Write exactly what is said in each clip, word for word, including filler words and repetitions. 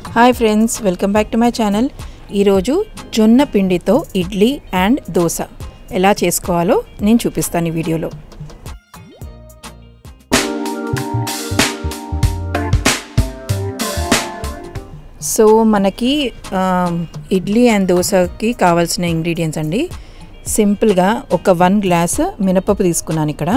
Hi friends, welcome back to my channel. ఈరోజు జొన్న పిండితో ఇడ్లీ అండ్ దోశ ఎలా చేసుకోవాలో నేను చూపిస్తాను ఈ వీడియోలో. సో మనకి ఇడ్లీ అండ్ దోశకి కావాల్సిన ఇంగ్రీడియంట్స్ అండి. సింపుల్గా ఒక వన్ గ్లాస్ మినపప్పు తీసుకున్నాను. ఇక్కడ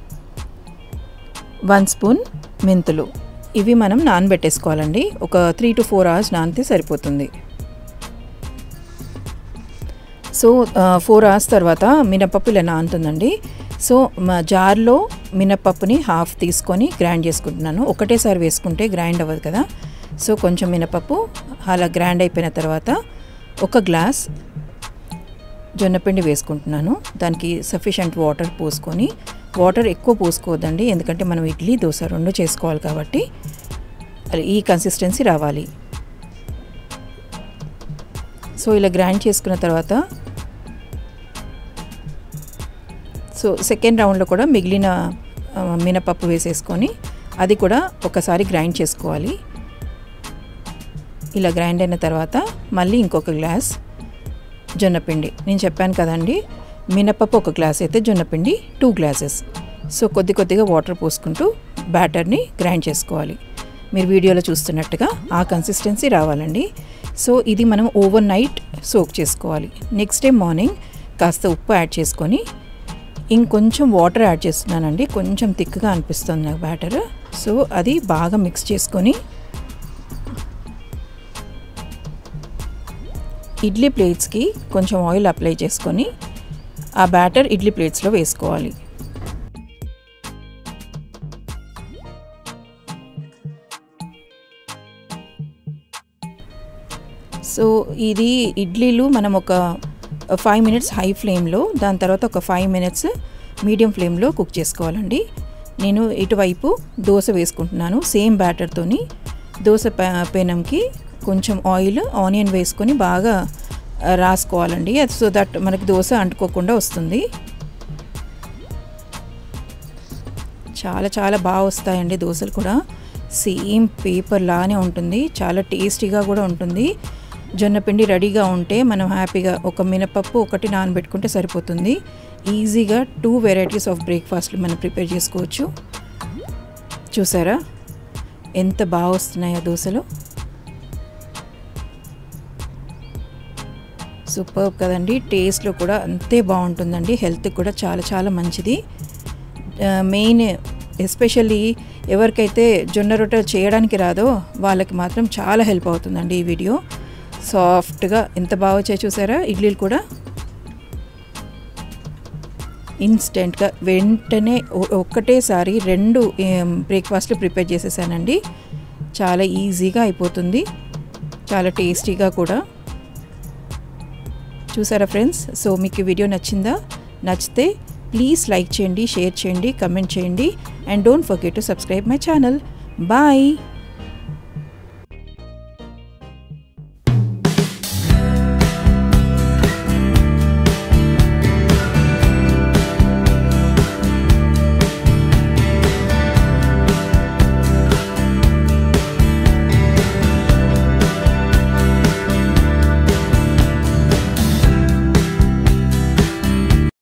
వన్ స్పూన్ మెంతులు, ఇవి మనం నానబెట్టేసుకోవాలండి. ఒక త్రీ టు ఫోర్ అవర్స్ నానితే సరిపోతుంది. సో ఫోర్ అవర్స్ తర్వాత మినపప్పు ఇలా నానుతుందండి. సో మా జార్లో మినపప్పుని హాఫ్ తీసుకొని గ్రైండ్ చేసుకుంటున్నాను. ఒకటేసారి వేసుకుంటే గ్రైండ్ అవ్వదు కదా. సో కొంచెం మినపప్పు అలా గ్రైండ్ అయిపోయిన తర్వాత ఒక గ్లాస్ జొన్నపిండి వేసుకుంటున్నాను. దానికి సఫిషియంట్ వాటర్ పోసుకొని, వాటర్ ఎక్కువ పోసుకోవద్దండి ఎందుకంటే మనం ఇడ్లీ దోశ రెండు చేసుకోవాలి కాబట్టి ఈ కన్సిస్టెన్సీ రావాలి. సో ఇలా గ్రైండ్ చేసుకున్న తర్వాత సో సెకండ్ రౌండ్లో కూడా మిగిలిన మినపప్పు వేసేసుకొని అది కూడా ఒకసారి గ్రైండ్ చేసుకోవాలి. ఇలా గ్రైండ్ అయిన తర్వాత మళ్ళీ ఇంకొక గ్లాస్ జొన్నపిండి, నేను చెప్పాను కదండి మినపప్పు ఒక గ్లాస్ అయితే జొన్నపిండి టూ గ్లాసెస్. సో కొద్ది కొద్దిగా వాటర్ పోసుకుంటూ బ్యాటర్ని గ్రైండ్ చేసుకోవాలి. మీరు వీడియోలో చూస్తున్నట్టుగా ఆ కన్సిస్టెన్సీ రావాలండి. సో ఇది మనం ఓవర్ నైట్ సోక్ చేసుకోవాలి. నెక్స్ట్ డే మార్నింగ్ కాస్త ఉప్పు యాడ్ చేసుకొని ఇంకొంచెం వాటర్ యాడ్ చేస్తున్నానండి. కొంచెం థిక్గా అనిపిస్తుంది నాకు బ్యాటర్. సో అది బాగా మిక్స్ చేసుకొని ఇడ్లీ ప్లేట్స్కి కొంచెం ఆయిల్ అప్లై చేసుకొని ఆ బ్యాటర్ ఇడ్లీ ప్లేట్స్లో వేసుకోవాలి. సో ఇది ఇడ్లీలు మనం ఒక ఫైవ్ మినిట్స్ హై ఫ్లేమ్లో, దాని తర్వాత ఒక ఫైవ్ మినిట్స్ మీడియం ఫ్లేమ్లో కుక్ చేసుకోవాలండి. నేను ఇటువైపు దోశ వేసుకుంటున్నాను. సేమ్ బ్యాటర్తోని దోశ పెనంకి కొంచెం ఆయిల్ ఆనియన్ వేసుకొని బాగా రాసుకోవాలండి. అది సో దట్ మనకి దోశ అంటుకోకుండా వస్తుంది. చాలా చాలా బాగా వస్తాయండి దోశలు కూడా. సేమ్ పేపర్ లానే ఉంటుంది, చాలా టేస్టీగా కూడా ఉంటుంది. జొన్నపిండి రెడీగా ఉంటే మనం హ్యాపీగా ఒక మినపప్పు ఒకటి నానబెట్టుకుంటే సరిపోతుంది. ఈజీగా టూ వెరైటీస్ ఆఫ్ బ్రేక్ఫాస్ట్లు మనం ప్రిపేర్ చేసుకోవచ్చు. చూసారా ఎంత బాగా వస్తున్నాయో దోశలు. సూపర్ కదండి. టేస్ట్లో కూడా అంతే బాగుంటుందండి. హెల్త్కి కూడా చాలా చాలా మంచిది. మెయిన్ ఎస్పెషల్లీ ఎవరికైతే జొన్న రొట్టె చేయడానికి రాదో వాళ్ళకి మాత్రం చాలా హెల్ప్ అవుతుందండి ఈ వీడియో. సాఫ్ట్గా ఎంత బాగా వచ్చాయి చూసారా ఇడ్లీలు కూడా. ఇన్స్టెంట్గా వెంటనే ఒక్కటేసారి రెండు బ్రేక్ఫాస్ట్లు ప్రిపేర్ చేసేసానండి. చాలా ఈజీగా అయిపోతుంది, చాలా టేస్టీగా కూడా. చూసారా ఫ్రెండ్స్. సో మీకు ఈ వీడియో నచ్చిందా? నచ్చితే ప్లీజ్ లైక్ చేయండి, షేర్ చేయండి, కమెంట్ చేయండి and don't forget to subscribe my channel. Bye.